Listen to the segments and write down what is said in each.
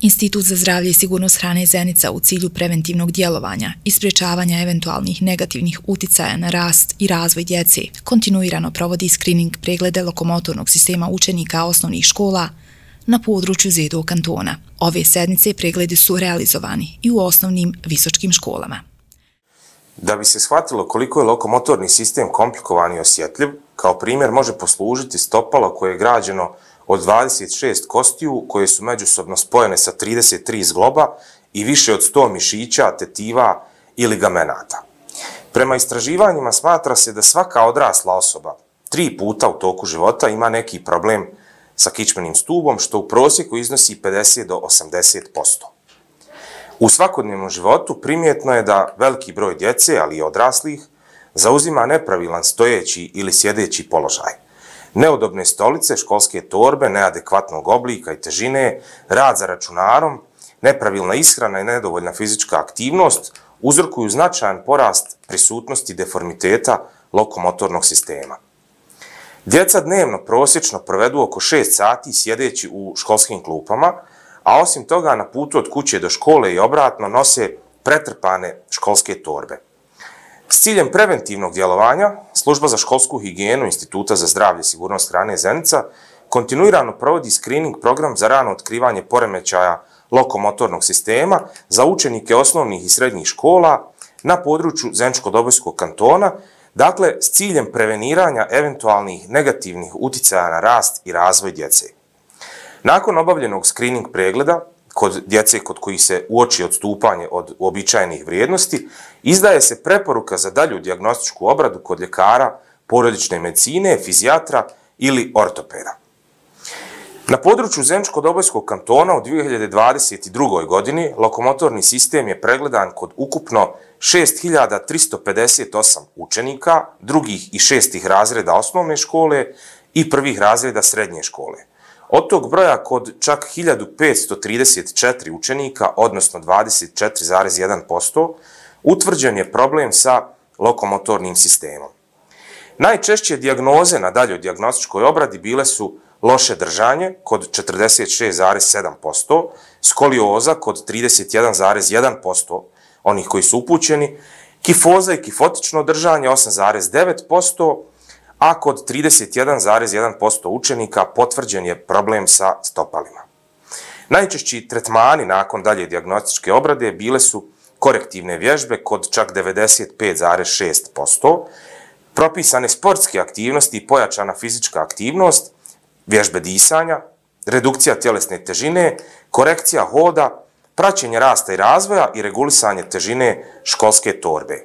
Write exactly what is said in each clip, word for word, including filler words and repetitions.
Institut za zdravlje i sigurnost hrane Zenica u cilju preventivnog djelovanja i sprječavanja eventualnih negativnih uticaja na rast i razvoj djece kontinuirano provodi skrining preglede lokomotornog sistema učenika osnovnih škola na području Zedo kantona. Ove sedmice pregledi su realizovani i u osnovnim visočkim školama. Da bi se shvatilo koliko je lokomotorni sistem komplikovan i osjetljiv, kao primjer može poslužiti stopalo koje je građeno od dvadeset šest kostiju koje su međusobno spojene sa trideset tri zgloba i više od sto mišića, tetiva i ligamenata. Prema istraživanjima smatra se da svaka odrasla osoba tri puta u toku života ima neki problem sa kičmenim stubom, što u prosjeku iznosi pedeset do osamdeset posto. U svakodnevnom životu primjetno je da veliki broj djece, ali i odraslih, zauzima nepravilan stojeći ili sjedeći položaj. Neudobne stolice, školske torbe, neadekvatnog oblika i težine, rad za računarom, nepravilna ishrana i nedovoljna fizička aktivnost uzrokuju značajan porast prisutnosti deformiteta lokomotornog sistema. Djeca dnevno prosječno provedu oko šest sati sjedeći u školskim klupama, a osim toga na putu od kuće do škole i obratno nose pretrpane školske torbe. S ciljem preventivnog djelovanja, Služba za školsku higijenu Instituta za zdravlje i sigurnost hrane Zenica kontinuirano provodi skrining program za rano otkrivanje poremećaja lokomotornog sistema za učenike osnovnih i srednjih škola na području Zeničko-Dobojskog kantona, dakle s ciljem preveniranja eventualnih negativnih uticaja na rast i razvoj djece. Nakon obavljenog skrining pregleda, kod djece kod kojih se uoči odstupanje od uobičajenih vrijednosti, izdaje se preporuka za dalju dijagnostičku obradu kod ljekara porodične medicine, fizijatra ili ortopeda. Na području Zeničko-Dobojskog kantona u dvije hiljade dvadeset drugoj. godini lokomotorni sistem je pregledan kod ukupno šest hiljada tristo pedeset osam učenika, drugih i šestih razreda osnovne škole i prvih razreda srednje škole. Od tog broja kod čak hiljadu petsto trideset četiri učenika, odnosno dvadeset četiri zarez jedan posto, utvrđen je problem sa lokomotornim sistemom. Najčešće dijagnoze na daljoj dijagnostičkoj obradi bile su loše držanje kod četrdeset šest zarez sedam posto, skolioza kod trideset jedan zarez jedan posto onih koji su upućeni, kifoza i kifotično držanje osam zarez devet posto, a kod trideset jedan zarez jedan posto učenika potvrđen je problem sa stopalima. Najčešći tretmani nakon dalje dijagnostičke obrade bile su korektivne vježbe kod čak devedeset pet zarez šest posto, propisane sportske aktivnosti i pojačana fizička aktivnost, vježbe disanja, redukcija tjelesne težine, korekcija hoda, praćenje rasta i razvoja i regulisanje težine školske torbe.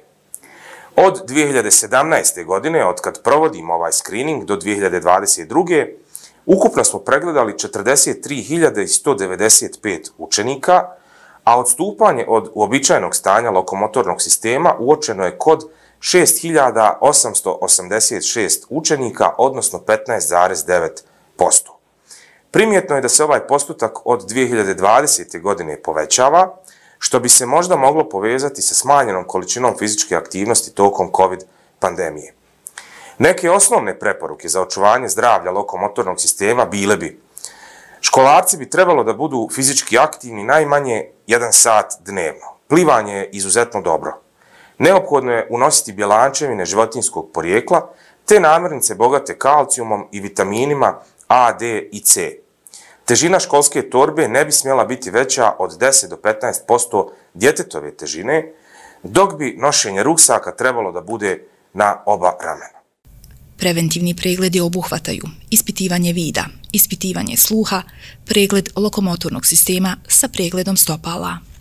Od dvije hiljade sedamnaeste. godine, od kad provodimo ovaj skrining, do dvije hiljade dvadeset druge. ukupno smo pregledali četrdeset tri hiljade sto devedeset pet učenika, a odstupanje od uobičajenog stanja lokomotornog sistema uočeno je kod šest hiljada osamsto osamdeset šest učenika, odnosno petnaest zarez devet posto. Primjetno je da se ovaj postotak od dvije hiljade dvadesete. godine povećava, što bi se možda moglo povezati sa smanjenom količinom fizičke aktivnosti tokom COVID pandemije. Neke osnovne preporuke za očuvanje zdravlja lokomotornog sistema bile bi: školarci bi trebalo da budu fizički aktivni najmanje jedan sat dnevno. Plivanje je izuzetno dobro. Neophodno je unositi bjelančevine životinjskog porijekla te namirnice bogate kalcijumom i vitaminima A, D i C. Težina školske torbe ne bi smjela biti veća od deset do petnaest posto djetetove težine, dok bi nošenje ruksaka trebalo da bude na oba ramena. Preventivni pregledi obuhvataju ispitivanje vida, ispitivanje sluha, pregled lokomotornog sistema sa pregledom stopala.